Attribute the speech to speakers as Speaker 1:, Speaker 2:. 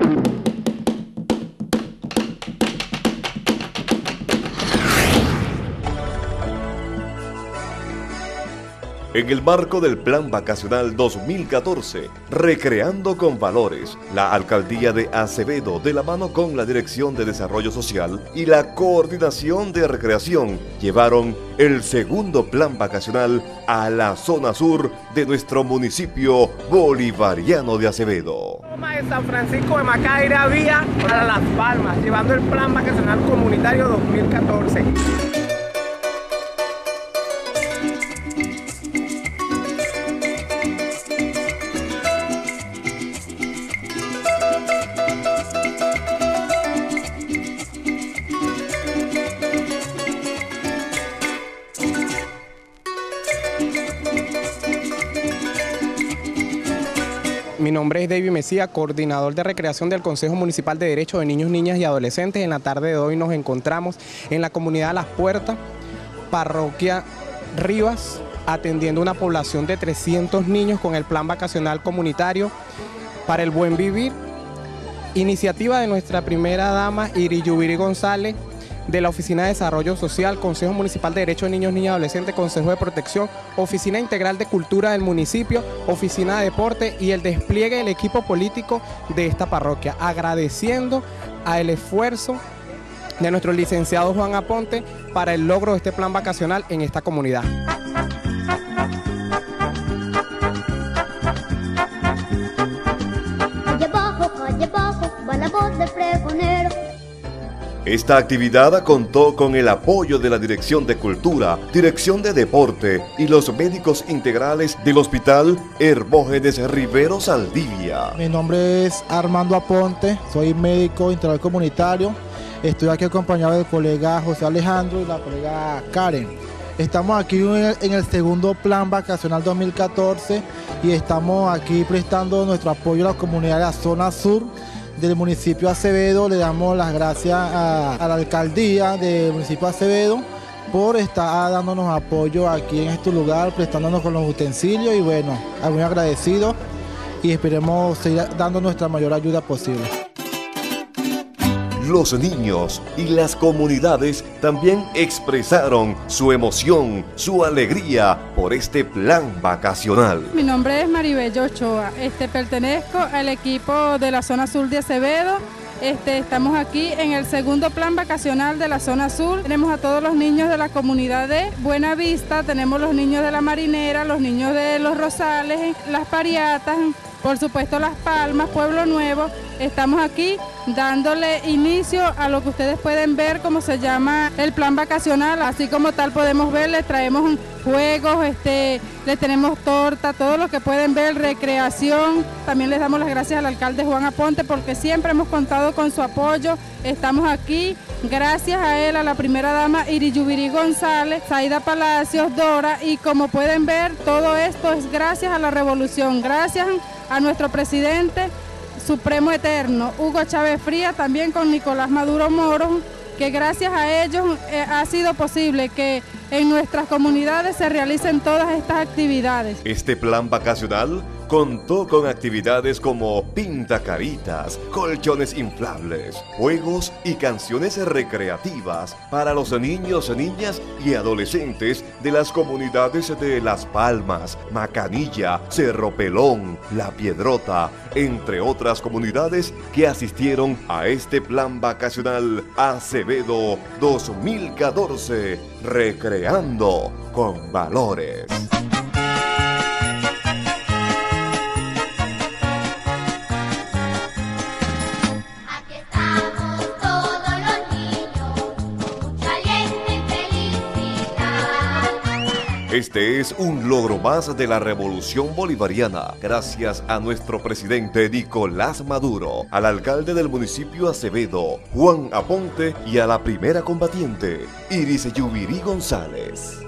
Speaker 1: En el marco del Plan Vacacional 2014, Recreando con Valores, la Alcaldía de Acevedo, de la mano con la Dirección de Desarrollo Social y la Coordinación de Recreación, llevaron el segundo Plan Vacacional a la zona sur de nuestro municipio bolivariano de Acevedo.
Speaker 2: De San Francisco de Macaira vía para Las Palmas, llevando el Plan Vacacional Comunitario 2014.
Speaker 3: Mi nombre es David Mesía, coordinador de recreación del Consejo Municipal de Derechos de Niños, Niñas y Adolescentes. En la tarde de hoy nos encontramos en la comunidad Las Puertas, parroquia Rivas, atendiendo una población de 300 niños con el plan vacacional comunitario para el buen vivir. Iniciativa de nuestra primera dama, Iriyubiri González, de la Oficina de Desarrollo Social, Consejo Municipal de Derechos de Niños, Niñas y Adolescentes, Consejo de Protección, Oficina Integral de Cultura del municipio, Oficina de Deporte y el despliegue del equipo político de esta parroquia, agradeciendo al esfuerzo de nuestro licenciado Juan Aponte para el logro de este plan vacacional en esta comunidad.
Speaker 4: Calle abajo, va la voz del pregonero.
Speaker 1: Esta actividad contó con el apoyo de la Dirección de Cultura, Dirección de Deporte y los médicos integrales del Hospital Hermógenes Rivero Saldivia.
Speaker 5: Mi nombre es Armando Aponte, soy médico integral comunitario. Estoy aquí acompañado del colega José Alejandro y la colega Karen. Estamos aquí en el segundo Plan Vacacional 2014 y estamos aquí prestando nuestro apoyo a la comunidad de la zona sur del municipio de Acevedo. Le damos las gracias a la alcaldía del municipio de Acevedo por estar dándonos apoyo aquí en este lugar, prestándonos con los utensilios y bueno, muy agradecidos y esperemos seguir dando nuestra mayor ayuda posible.
Speaker 1: Los niños y las comunidades también expresaron su emoción, su alegría por este plan vacacional.
Speaker 6: Mi nombre es Maribel Ochoa, pertenezco al equipo de la zona sur de Acevedo. Estamos aquí en el segundo plan vacacional de la zona sur. Tenemos a todos los niños de la comunidad de Buenavista, tenemos los niños de la Marinera, los niños de Los Rosales, Las Pariatas, por supuesto Las Palmas, Pueblo Nuevo. Estamos aquí dándole inicio a lo que ustedes pueden ver, como se llama el plan vacacional. Así como tal podemos ver, les traemos juegos, les tenemos torta, todo lo que pueden ver, recreación. También les damos las gracias al alcalde Juan Aponte porque siempre hemos contado con su apoyo. Estamos aquí gracias a él, a la primera dama Iriyubiri González, Zaida Palacios, Dora, y como pueden ver, todo esto es gracias a la revolución, gracias a nuestro presidente Supremo Eterno, Hugo Chávez Frías, también con Nicolás Maduro Moro, que gracias a ellos ha sido posible que en nuestras comunidades se realicen todas estas actividades.
Speaker 1: Este plan vacacional contó con actividades como pintacaritas, colchones inflables, juegos y canciones recreativas para los niños, niñas y adolescentes de las comunidades de Las Palmas, Macanilla, Cerro Pelón, La Piedrota, entre otras comunidades que asistieron a este plan vacacional Acevedo 2014, Recreando con Valores. Este es un logro más de la revolución bolivariana, gracias a nuestro presidente Nicolás Maduro, al alcalde del municipio Acevedo, Juan Aponte, y a la primera combatiente, Iriyubiri González.